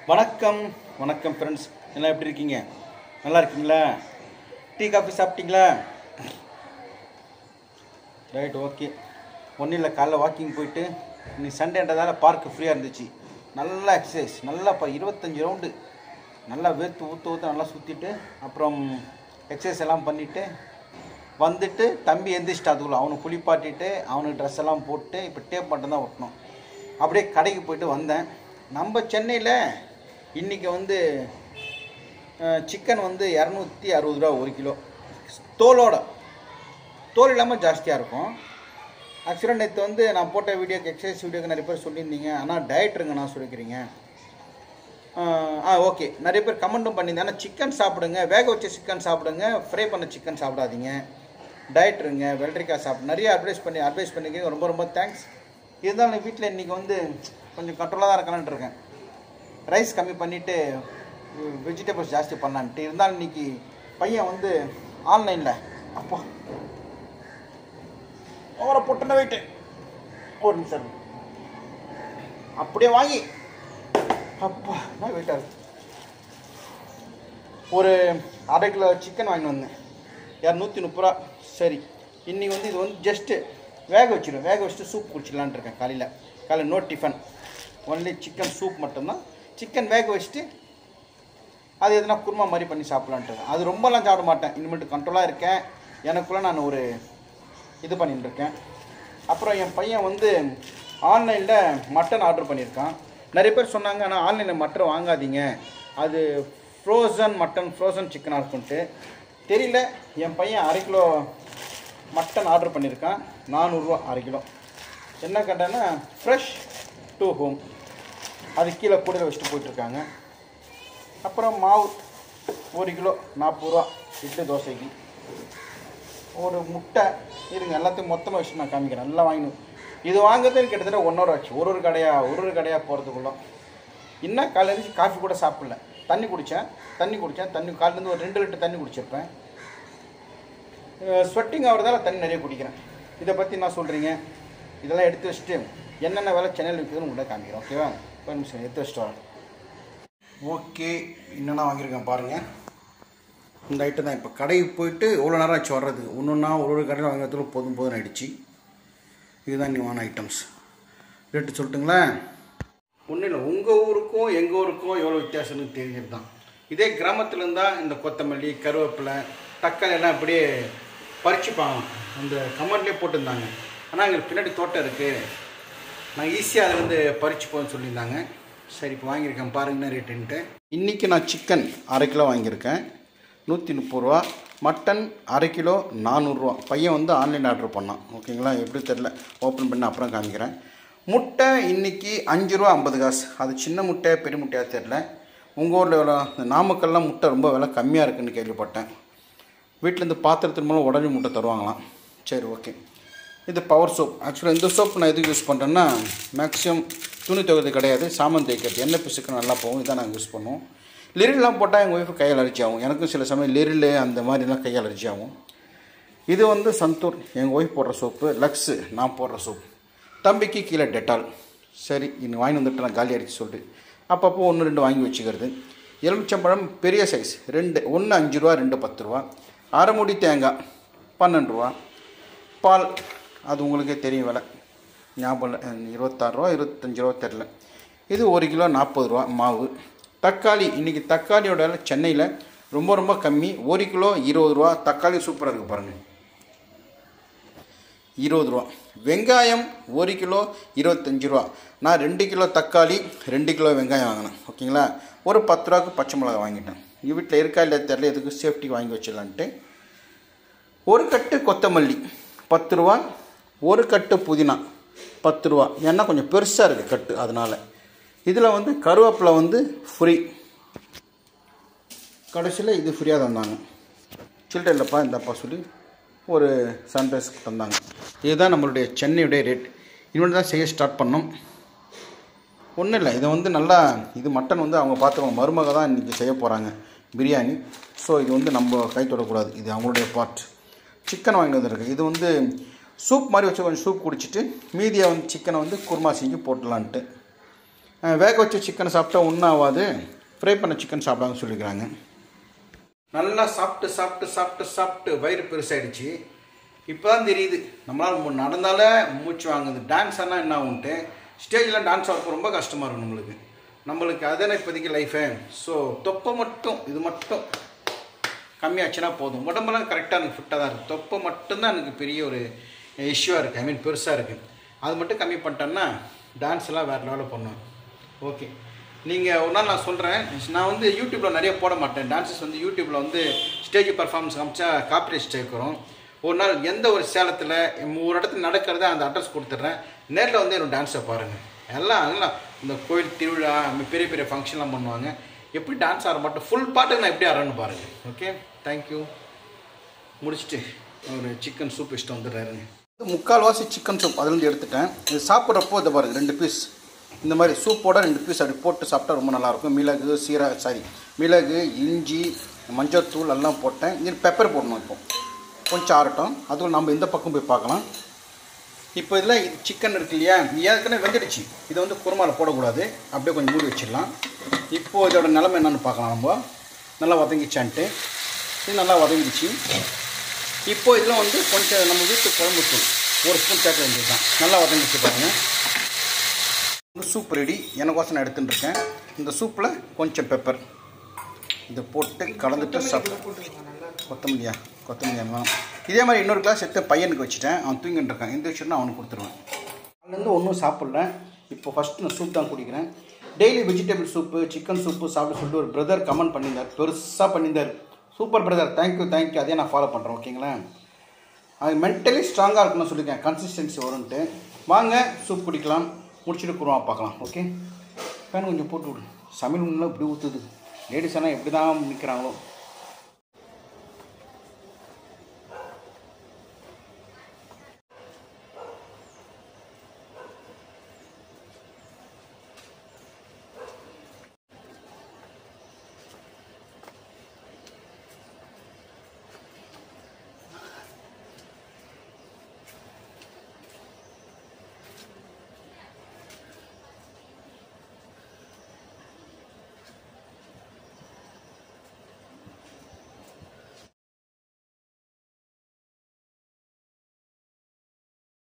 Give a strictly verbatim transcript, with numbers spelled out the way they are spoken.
வணக்கம் வணக்கம் ஃப்ரெண்ட்ஸ், எல்லாம் எப்படி இருக்கீங்க? நல்லா இருக்கீங்களா? டீ காஃபி சாப்பிட்டீங்களா? Right, okay. ஒன்றும் இல்லை, காலைல வாக்கிங் போயிட்டு இன்னைக்கு சண்டேன்றதால பார்க்கு ஃப்ரீயாக இருந்துச்சு. நல்லா எக்ஸசைஸ், நல்லா இப்போ இருபத்தஞ்சி ரவுண்டு நல்லா வேர்த்து ஊற்று ஊற்று நல்லா சுற்றிட்டு அப்புறம் எக்ஸசைஸ் எல்லாம் பண்ணிவிட்டு வந்துட்டு தம்பி எந்திரிச்சிட்டு அதுக்குள்ள அவனை குளிப்பாட்டிட்டு அவனுக்கு ட்ரெஸ் எல்லாம் போட்டு இப்போ டேப் மட்டும் தான் ஒட்டணும். அப்படியே கடைக்கு போயிட்டு வந்தேன். நம்ம சென்னையில் இன்றைக்கி வந்து சிக்கன் வந்து இரநூத்தி அறுபது ரூபா ஒரு கிலோ, தோலோட தோல் இல்லாமல் ஜாஸ்தியாக இருக்கும். ஆக்சுவலாக நேற்று வந்து நான் போட்ட வீடியோக்கு எக்ஸசைஸ் வீடியோக்கு நிறைய பேர் சொல்லியிருந்தீங்க, ஆனால் டயட் இருங்க நான் சொல்லிக்கிறீங்க. ஆ ஓகே, நிறைய பேர் கமெண்ட்டும் பண்ணியிருந்தேன். ஆனால் சிக்கன் சாப்பிடுங்க, வேக வச்ச சிக்கன் சாப்பிடுங்க, ஃப்ரை பண்ண சிக்கன் சாப்பிடாதீங்க, டயட் இருங்க, வெள்ளரிக்காய் சாப்பிடு, நிறைய அட்வைஸ் பண்ணி அட்வைஸ் பண்ணிக்கிறீங்க. ரொம்ப ரொம்ப தேங்க்ஸ். இருந்தாலும் வீட்டில் இன்றைக்கி வந்து கொஞ்சம் கண்ட்ரோலாக தான் இருக்கலான்ட்டு இருக்கேன். ரைஸ் கம்மி பண்ணிவிட்டு வெஜிடபிள்ஸ் ஜாஸ்தி பண்ணலான்ட்டு. இருந்தாலும் இன்றைக்கி பையன் வந்து ஆன்லைனில் அப்போ ஓவரை பொட்டுன வெயிட்டு ஒரு நிமிஷம் அப்படியே வாங்கி அப்பா என்ன வெயிட்டாக இருக்கு. ஒரு அரை கிலோ சிக்கன் வாங்கிட்டு வந்தேன், இரநூத்தி முப்பது ரூபா. சரி, இன்றைக்கி வந்து இது வந்து ஜஸ்ட்டு வேக வச்சிடும், வேக வச்சுட்டு சூப் குடிச்சிடலான் இருக்கேன். காலையில் காலையில் no tiffin, only chicken soup மட்டும்தான். சிக்கன் வேக வச்சுட்டு அது எதுனா குருமா மாதிரி பண்ணி சாப்பிட்லான்ட்டு. அது ரொம்பலாம் சாப்பிட மாட்டேன், இனிமேட்டு கண்ட்ரோலாக இருக்கேன். எனக்குள்ளே நான் ஒரு இது பண்ணிட்டுருக்கேன். அப்புறம் என் பையன் வந்து ஆன்லைனில் மட்டன் ஆர்டர் பண்ணியிருக்கான். நிறைய பேர் சொன்னாங்க, ஆனால் ஆன்லைனில் மட்டன் வாங்காதீங்க, அது ஃப்ரோசன் மட்டன் ஃப்ரோசன் சிக்கனாக இருக்குன்ட்டு. தெரியல, என் பையன் அரை கிலோ மட்டன் ஆர்டர் பண்ணியிருக்கான், நானூறுரூவா அரை கிலோ. என்ன கேட்டேன்னா ஃப்ரெஷ் டு ஹோம், அது கீழே கூடையில் வச்சுட்டு போயிட்டுருக்காங்க. அப்புறம் மாவு ஒரு கிலோ நாற்பது ரூபா இட்லி தோசைக்கு. ஒரு முட்டை இருங்க, எல்லாத்தையும் மொத்தமாக வச்சு நான் காமிக்கிறேன். நல்லா வாங்கணும். இது வாங்குறது கிட்டத்தட்ட ஒன் ஹவர் ஆச்சு, ஒரு ஒரு கடையாக ஒரு ஒரு கடையாக போகிறதுக்குள்ள. இன்னும் காலையில் இருந்துச்சு காஃபி கூட சாப்பிடல, தண்ணி குடித்தேன் தண்ணி குடித்தேன் தண்ணி காலையிலேருந்து ஒரு ரெண்டு லிட்டர் தண்ணி குடிச்சிருப்பேன். ஸ்வெட்டிங் ஆகிறதால தண்ணி நிறைய குடிக்கிறேன். இதை பற்றி என்ன சொல்கிறீங்க? இதெல்லாம் எடுத்து வச்சுட்டு என்னென்ன வேலை சென்னையில் விற்குதுன்னு உங்கள்கிட்ட காமிக்கிறேன். ஓகேவா? ஒரு நிமிஷம் எடுத்து வச்சுட்டு வரேன். ஓகே, என்னென்ன வாங்கியிருக்கேன் பாருங்கள். இந்த ஐட்டம் தான். இப்போ கடைக்கு போயிட்டு எவ்வளோ நேரம் ஆச்சு வர்றதுக்கு, ஒன்று ஒன்றா ஒரு ஒரு கடையில் வாங்கிறதுக்கு போதும் போதும் ஆகிடுச்சு. இதுதான் நீ வாங்கின ஐட்டம்ஸ். ரேட்டு சொல்லட்டுங்களா? ஒன்றும் இல்லை, உங்கள் ஊருக்கும் எங்கள் ஊருக்கும் எவ்வளோ வித்தியாசம்னு தெரிஞ்சது தான். இதே கிராமத்தில் இருந்தால் இந்த கொத்தமல்லி கருவேப்பிலை தக்காளி எல்லாம் அப்படியே பறிச்சுப்பாங்க, அந்த கமெண்ட்லேயே போட்டிருந்தாங்க. ஆனால் எங்களுக்கு பின்னாடி தோட்டம் இருக்குது, நான் ஈஸியாக அதை வந்து பறிச்சு போன்னு சொல்லியிருந்தாங்க. சரி, இப்போ வாங்கியிருக்கேன் பாருங்கண்ணா ரேட்டுன்ட்டு. இன்றைக்கி நான் சிக்கன் அரை கிலோ வாங்கியிருக்கேன், நூற்றி முப்பது ரூபா. மட்டன் அரை கிலோ நானூறுரூவா. பையன் வந்து ஆன்லைன் ஆர்டர் பண்ணான். ஓகேங்களா? எப்படி தெரில, ஓப்பன் பண்ணி அப்புறம் காமிக்கிறேன். முட்டை இன்றைக்கி அஞ்சு ரூபா ஐம்பது காசு. அது சின்ன முட்டை பெரிய முட்டையாக தெரில. உங்கள் ஊரில் எவ்வளோ? இந்த நாமக்கல்லாம் முட்டை ரொம்ப விலை கம்மியாக இருக்குதுன்னு கேள்விப்பட்டேன். வீட்டிலேருந்து பாத்திரத்தின் மூலம் உடனே முட்டை தருவாங்களாம். சரி, ஓகே. இது பவர் சோப். ஆக்சுவலாக இந்த சோப் நான் எதுக்கு யூஸ் பண்ணுறேன்னா, மேக்ஸிமம் துணி துவைக்கிறது கிடையாது, சாமான் தேய்க்கிறது, எண்ணெய் பிசுக்கு நல்லா போகும். இதான் நாங்கள் யூஸ் பண்ணுவோம். லிரில்லாம் போட்டால் எங்கள் ஒய்ஃபு கை அலர்ஜி ஆகும், எனக்கும் சில சமயம் லிரில் அந்த மாதிரிலாம் கை அலர்ஜி ஆகும். இது வந்து சந்தூர் எங்கள் ஒய்ஃப் போடுற சோப்பு, லக்ஸு நான் போடுற சோப்பு, தம்பிக்கு கீழே டெட்டால். சரி, இன்னும் வாங்கி வந்துட்டு நான் காலி அடிச்சு சொல்லிட்டு அப்பப்போ ஒன்று ரெண்டு வாங்கி வச்சுக்கிறது. எலுமிச்சம்பழம் பெரிய சைஸ் ரெண்டு, ஒன்று அஞ்சு ரூபா, ரெண்டு பத்து ரூபா. அரை மூடி தேங்காய் பன்னெண்டு ரூபா. பால் அது உங்களுக்கே தெரியும் விலை, ஞாபகம் இல்லை, இருபத்தாறு ரூபா இருபத்தஞ்சி ரூபா தெரில. இது ஒரு கிலோ நாற்பது ரூபா மாவு. தக்காளி இன்றைக்கி தக்காளியோட விலை சென்னையில் ரொம்ப ரொம்ப கம்மி, ஒரு கிலோ இருபது ரூபா. தக்காளி சூப்பராக இருக்குது பாருங்கள், இருபது ரூபா. வெங்காயம் ஒரு கிலோ இருபத்தஞ்சி ரூபா. நான் ரெண்டு கிலோ தக்காளி ரெண்டு கிலோ வெங்காயம் வாங்கினேன். ஓகேங்களா? ஒரு பத்து ரூபாய்க்கு பச்சை மிளகா வாங்கிட்டேன். எங்கள் வீட்டில் இருக்கா இல்லை தெரில, எதுக்கு சேஃப்டிக்கு வாங்கி வச்சிடலான்ட்டு. ஒரு கட்டு கொத்தமல்லி பத்து ரூபா, ஒரு கட்டு புதினா பத்து ரூபா. ஏன்னா கொஞ்சம் பெருசாக இருக்குது கட்டு, அதனால். இதில் வந்து கருவேப்பிலை வந்து ஃப்ரீ, கடைசியில் இது ஃப்ரீயாக தந்தாங்க. சில்லறை இல்லைப்பா இந்தப்பா சொல்லி ஒரு சன்ரைஸ்க்கு தந்தாங்க. இதுதான் நம்மளுடைய சென்னையுடைய ரேட். இனிமேல் தான் செய்ய ஸ்டார்ட் பண்ணோம். ஒன்றும் இல்லை, இதை வந்து நல்லா, இது மட்டன் வந்து அவங்க பார்த்துருவாங்க, மருமக தான் இன்றைக்கி செய்ய போகிறாங்க பிரியாணி. ஸோ இது வந்து நம்ம கை தொடக்கூடாது, இது அவங்களுடைய பார்ட். சிக்கன் வாங்கி வந்துருக்கு. இது வந்து சூப் மாதிரி வச்சு கொஞ்சம் சூப் குடிச்சிட்டு மீதியை வந்து சிக்கனை வந்து குருமா செஞ்சு போட்டலான்ட்டு. வேக வச்ச சிக்கனை சாப்பிட்டா ஒன்றும் ஆகாது, ஃப்ரை பண்ண சிக்கன் சாப்பிடாங்கன்னு சொல்லிக்கிறாங்க. நல்லா சாப்பிட்டு சாப்பிட்டு சாப்பிட்டு சாப்பிட்டு வயிறு பெருசாகிடுச்சு. இப்போ தான் தெரியுது நம்மளால் நடந்தாலே மூச்சு வாங்குது. டான்ஸ் ஆனால் என்ன ஆகுன்ட்டு ஸ்டேஜில் டான்ஸ் ஆடுறது ரொம்ப கஷ்டமாக இருக்கும் நம்மளுக்கு. நம்மளுக்கு அதுதானே இப்போதைக்கு லைஃபே. ஸோ தொப்பை மட்டும் இது மட்டும் கம்மியாச்சுன்னா போதும். உடம்பெல்லாம் கரெக்டாக எனக்கு ஃபிட்டாக தான் இருக்குது. தொப்பை மட்டும்தான் எனக்கு பெரிய ஒரு இஷ்யூவாக இருக்குது. ஐ மீன் பெருசாக இருக்குது. அது மட்டும் கம்மி பண்ணிட்டேன்னா டான்ஸ் எல்லாம் வேறு லெவலில் பண்ணுவேன். ஓகே, நீங்கள் ஒரு நாள் நான் சொல்கிறேன், நான் வந்து யூடியூப்பில் நிறைய போட மாட்டேன். டான்ஸஸ் வந்து யூடியூப்பில் வந்து ஸ்டேஜ் பர்ஃபார்மன்ஸ் காமிச்சா காப்பிரைட் சேர்க்கிறோம். ஒரு நாள் எந்த ஒரு சேலத்தில் ஒரு இடத்துல நடக்கிறத அந்த அட்ரஸ் கொடுத்துட்றேன். நேரில் வந்து என்னோடய டான்ஸை பாருங்கள். எல்லாம் எல்லாம் இந்த கோயில் திருவிழா பெரிய பெரிய ஃபங்க்ஷன்லாம் பண்ணுவாங்க. எப்படி டான்ஸ் ஆட மாட்டோம், ஃபுல் பாட்டுக்கு நான் எப்படி ஆடுறேன்னு பாருங்கள். Okay, thank you. முடிச்சுட்டு ஒரு சிக்கன் சூப் இஷ்டம் வந்துடுறாருங்க. முக்கால்வாசி சிக்கன் சூப் அதுலேருந்து எடுத்துட்டேன். இது சாப்பிட்றப்போ இதை பாருங்கள், ரெண்டு பீஸ் இந்த மாதிரி சூப்போட ரெண்டு பீஸ் அப்படி போட்டு சாப்பிட்டா ரொம்ப நல்லாயிருக்கும். மிளகு சீரா சாரி மிளகு இஞ்சி மஞ்சள்தூள் எல்லாம் போட்டேன். இது பெப்பர் போடணும். இப்போ கொஞ்சம் ஆறட்டும். அதுவும் நம்ம இந்த பக்கம் போய் பார்க்கலாம். இப்போ இதில் இது சிக்கன் இருக்கு இல்லையா, ஏற்கனவே வெந்துடுச்சு. இதை வந்து குருமாவில் போடக்கூடாது, அப்படியே கொஞ்சம் மூடி வச்சிடலாம். இப்போது இதோட நிலைமை என்னென்னு பார்க்கலாம். நம்ம நல்லா வதங்கிச்சான்ட்டு இது நல்லா வதங்கிடுச்சு. இப்போ இதில் வந்து கொஞ்சம் நம்ம வீட்டு குழம்பு தூள் ஒரு ஸ்பூன் சேர்க்க வேண்டியது தான். நல்லா வதங்கிச்சு பாருங்கள். இந்த சூப் ரெடி. எனக்கோசம் நான் எடுத்துகிட்டு இருக்கேன். இந்த சூப்பில் கொஞ்சம் பெப்பர் இதை போட்டு கலந்துட்டு சாப்பிட்டு கொத்தமல்லியா கொத்தமல்லியா இதே மாதிரி இன்னொரு கிளாஸ் எடுத்து பையனுக்கு வச்சுட்டேன். அவன் தூங்கிட்டு இருக்கான். எந்த வச்சுட்டு அவனுக்கு கொடுத்துருவேன். அதுலேருந்து ஒன்றும் சாப்பிட்றேன். இப்போ ஃபஸ்ட்டு நான் சூப் தான் குடிக்கிறேன். Daily vegetable soup chicken soup சாப்பிட சொல்லிட்டு ஒரு பிரதர் கமெண்ட் பண்ணியிருந்தார். பெருசாக பண்ணியிருந்தார். Super brother, thank you thank you. அதே நான் ஃபாலோ பண்ணுறேன். ஓகேங்களா, அது மென்டலி ஸ்ட்ராங்காக இருக்குன்னு சொல்லியிருக்கேன். கன்சிஸ்டன்சி வரும்ன்ட்டு. வாங்க சூப் குடிக்கலாம். முடிச்சுட்டு குருவா பார்க்கலாம். ஓகே, ஃபேன் கொஞ்சம் போட்டு விடு. சமையல் ஒன்றும் இப்படி ஊற்றுது. லேடிஸ் ஆனால் எப்படி தான் நிற்கிறாங்களோ.